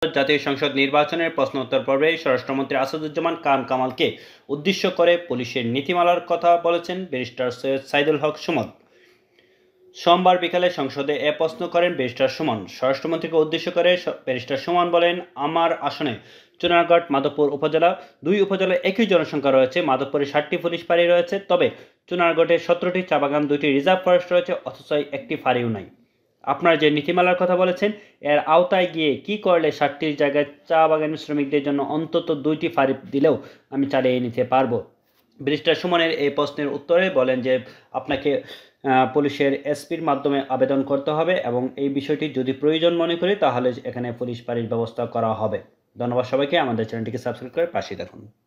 জাতীয় সংসদ নির্বাচনের প্রশ্নোত্তর পর্বে স্বরাষ্ট্রমন্ত্রী আসাদুজ্জামান খান কামালকে উদ্দেশ্য করে পুলিশের নীতিমালার কথা বলেছেন ব্যারিস্টার সৈয়দ সাইদুল হক সুমন। সোমবার বিকালে সংসদে এ প্রশ্ন করেন ব্যারিস্টার সুমন। স্বরাষ্ট্রমন্ত্রীকে উদ্দেশ্য করে ব্যারিস্টার সুমন বলেন, আমার আসনে চুনারগড়, মাধবপুর উপজেলা, দুই উপজেলায় একই জনসংখ্যা রয়েছে। মাধবপুরে 60টি পুলিশ ফাঁড়ি রয়েছে, তবে চুনারগড়ে 17টি চা বাগান, 2টি রিজার্ভ ফরেস্ট রয়েছে, অথচ একটি ফাঁড়িও নাই। আপনারা যে নীতিমালার কথা বলেছেন, এর আওতায় গিয়ে কি করলে 60টির জায়গায় চা বাগানের শ্রমিকদের জন্য অন্তত 2টি ফাঁড়ি দিলেও আমি চালিয়ে নিতে পারবো। ব্যারিস্টার সুমনের এই প্রশ্নের উত্তরে বলেন যে আপনাকে পুলিশের এসপির মাধ্যমে আবেদন করতে হবে এবং এই বিষয়টি যদি প্রয়োজন মনে করি তাহলে এখানে পুলিশ ফাঁড়ির ব্যবস্থা করা হবে। ধন্যবাদ সবাইকে। আমাদের চ্যানেলটিকে সাবস্ক্রাইব করে পাশে থাকুন।